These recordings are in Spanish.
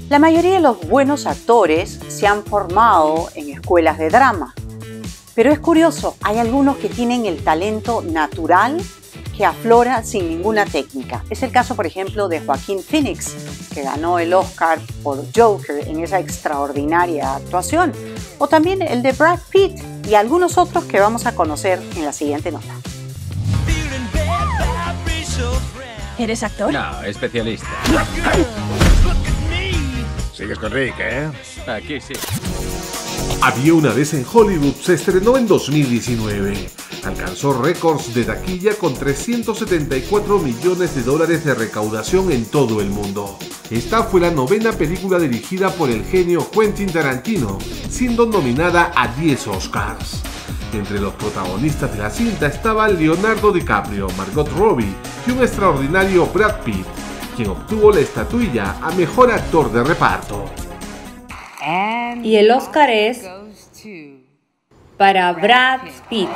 La mayoría de los buenos actores se han formado en escuelas de drama. Pero es curioso, hay algunos que tienen el talento natural que aflora sin ninguna técnica. Es el caso, por ejemplo, de Joaquín Phoenix, que ganó el Oscar por Joker en esa extraordinaria actuación. O también el de Brad Pitt y algunos otros que vamos a conocer en la siguiente nota. ¿Eres actor? No, especialista. Sigues con Rick, ¿eh? Aquí sí. Había una vez en Hollywood se estrenó en 2019. Alcanzó récords de taquilla con 374 millones de dólares de recaudación en todo el mundo. Esta fue la novena película dirigida por el genio Quentin Tarantino, siendo nominada a 10 Oscars. Entre los protagonistas de la cinta estaban Leonardo DiCaprio, Margot Robbie y un extraordinario Brad Pitt, quien obtuvo la estatuilla a Mejor Actor de Reparto. Y el Oscar es para Brad Pitt.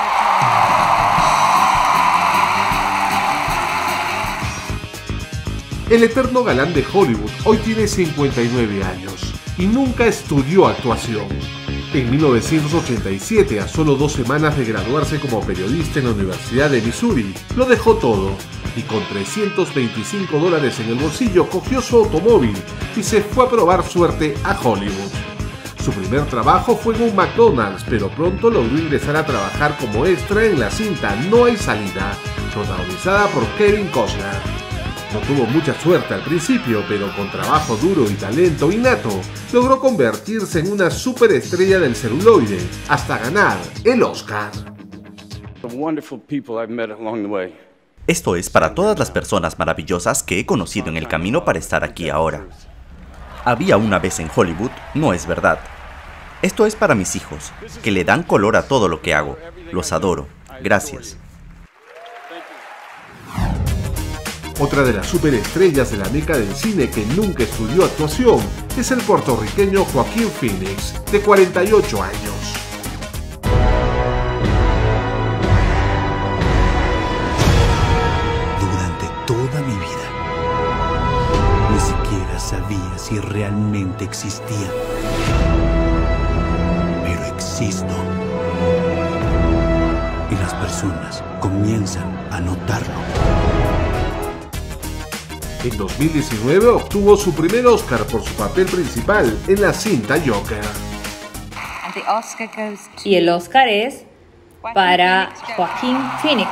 El eterno galán de Hollywood hoy tiene 59 años y nunca estudió actuación. En 1987, a solo 2 semanas de graduarse como periodista en la Universidad de Missouri, lo dejó todo y con $325 en el bolsillo cogió su automóvil y se fue a probar suerte a Hollywood. Su primer trabajo fue en un McDonald's, pero pronto logró ingresar a trabajar como extra en la cinta No hay salida, protagonizada por Kevin Costner. No tuvo mucha suerte al principio, pero con trabajo duro y talento innato, logró convertirse en una superestrella del celuloide, hasta ganar el Oscar. Esto es para todas las personas maravillosas que he conocido en el camino para estar aquí ahora. Había una vez en Hollywood, no es verdad. Esto es para mis hijos, que le dan color a todo lo que hago. Los adoro. Gracias. Otra de las superestrellas de la meca del cine que nunca estudió actuación es el puertorriqueño Joaquín Phoenix, de 48 años. Durante toda mi vida, ni siquiera sabía si realmente existía. Pero existo. Y las personas comienzan a notarlo. En 2019 obtuvo su primer Oscar por su papel principal en la cinta Joker. Y el Oscar es para Joaquín Phoenix.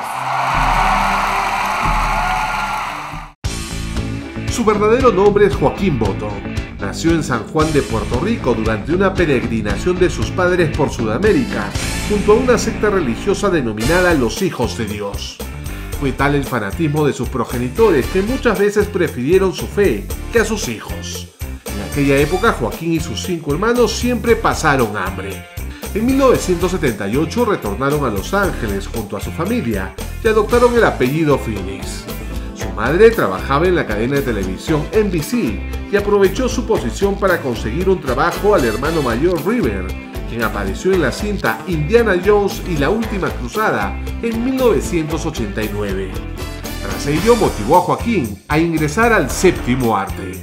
Su verdadero nombre es Joaquín Boto. Nació en San Juan de Puerto Rico durante una peregrinación de sus padres por Sudamérica, junto a una secta religiosa denominada Los Hijos de Dios. Fue tal el fanatismo de sus progenitores que muchas veces prefirieron su fe que a sus hijos. En aquella época, Joaquín y sus 5 hermanos siempre pasaron hambre. En 1978 retornaron a Los Ángeles junto a su familia y adoptaron el apellido Phoenix. Su madre trabajaba en la cadena de televisión NBC y aprovechó su posición para conseguir un trabajo al hermano mayor River, quien apareció en la cinta Indiana Jones y la Última Cruzada en 1989. Tras ello motivó a Joaquín a ingresar al séptimo arte.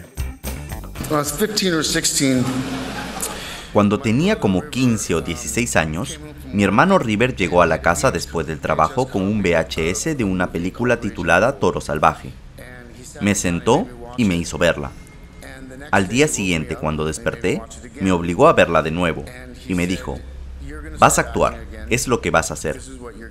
Cuando tenía como 15 o 16 años, mi hermano River llegó a la casa después del trabajo con un VHS de una película titulada Toro Salvaje. Me sentó y me hizo verla. Al día siguiente, cuando desperté, me obligó a verla de nuevo y me dijo: vas a actuar, es lo que vas a hacer.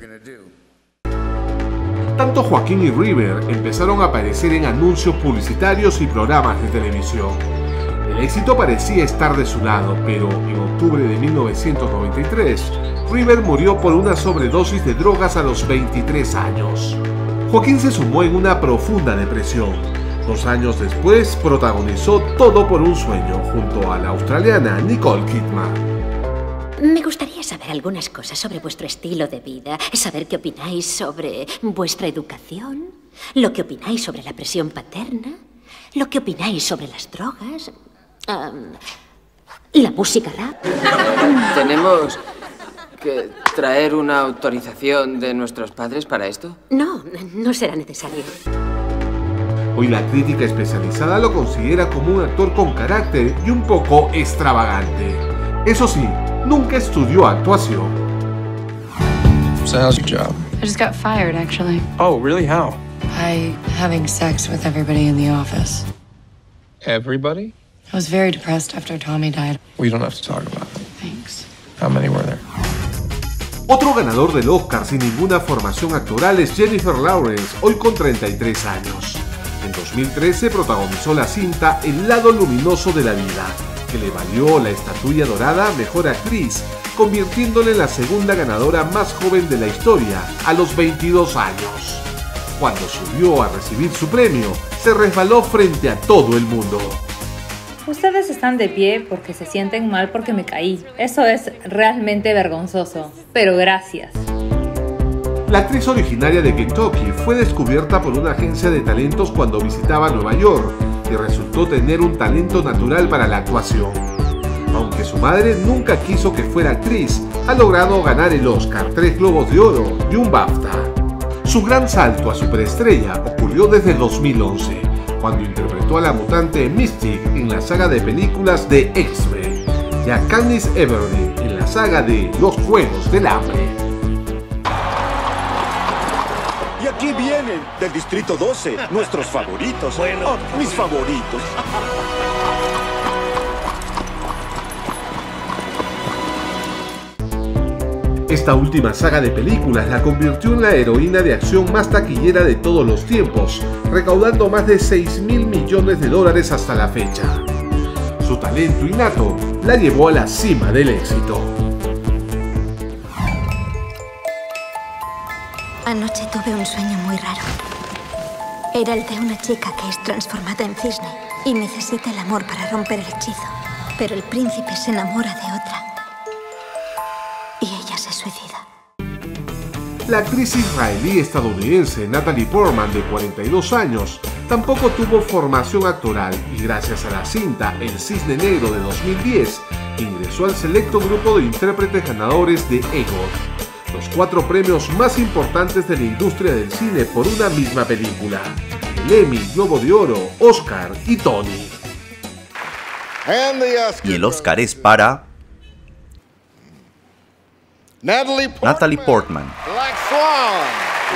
Tanto Joaquín y River empezaron a aparecer en anuncios publicitarios y programas de televisión. El éxito parecía estar de su lado, pero en octubre de 1993, River murió por una sobredosis de drogas a los 23 años. Joaquín se sumó en una profunda depresión. 2 años después, protagonizó Todo por un sueño junto a la australiana Nicole Kidman. Me gustaría saber algunas cosas sobre vuestro estilo de vida, saber qué opináis sobre vuestra educación, lo que opináis sobre la presión paterna, lo que opináis sobre las drogas, la música rap. ¿Tenemos que traer una autorización de nuestros padres para esto? No, no será necesario. Hoy la crítica especializada lo considera como un actor con carácter y un poco extravagante. Eso sí, nunca estudió actuación. So how's your job? I just got fired, actually. Oh, really? How? By having sex with everybody in the office. Everybody? I was very depressed after Tommy died. We don't have to talk about it. Thanks. How many were there? Otro ganador del Oscar sin ninguna formación actoral es Jennifer Lawrence, hoy con 33 años. En 2013 protagonizó la cinta El lado luminoso de la vida, que le valió la estatuilla dorada Mejor Actriz, convirtiéndole en la segunda ganadora más joven de la historia, a los 22 años. Cuando subió a recibir su premio, se resbaló frente a todo el mundo. Ustedes están de pie porque se sienten mal porque me caí. Eso es realmente vergonzoso, pero gracias. La actriz originaria de Kentucky fue descubierta por una agencia de talentos cuando visitaba Nueva York y resultó tener un talento natural para la actuación. Aunque su madre nunca quiso que fuera actriz, ha logrado ganar el Oscar, 3 Globos de Oro y un BAFTA. Su gran salto a superestrella ocurrió desde 2011, cuando interpretó a la mutante Mystique en la saga de películas de X-Men y a Katniss Everdeen en la saga de Los Juegos del Hambre. Y aquí vienen, del Distrito 12, nuestros favoritos. Oh, mis favoritos. Esta última saga de películas la convirtió en la heroína de acción más taquillera de todos los tiempos, recaudando más de $6.000 millones hasta la fecha. Su talento innato la llevó a la cima del éxito. Anoche tuve un sueño muy raro. Era el de una chica que es transformada en cisne y necesita el amor para romper el hechizo. Pero el príncipe se enamora de otra. Y ella se suicida. La actriz israelí-estadounidense Natalie Portman, de 42 años, tampoco tuvo formación actoral y gracias a la cinta El Cisne Negro de 2010, ingresó al selecto grupo de intérpretes ganadores de EGOT, los 4 premios más importantes de la industria del cine por una misma película: el Emmy, Globo de Oro, Oscar y Tony. Y el Oscar es para Natalie Portman. Black Swan.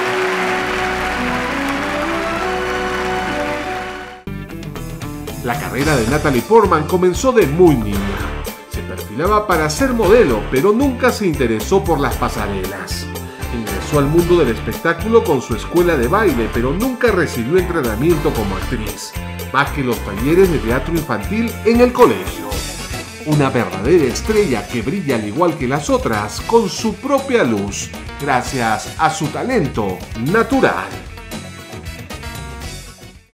La carrera de Natalie Portman comenzó de muy niña. Se perfilaba para ser modelo, pero nunca se interesó por las pasarelas. Ingresó al mundo del espectáculo con su escuela de baile, pero nunca recibió entrenamiento como actriz, más que los talleres de teatro infantil en el colegio. Una verdadera estrella que brilla al igual que las otras con su propia luz, gracias a su talento natural.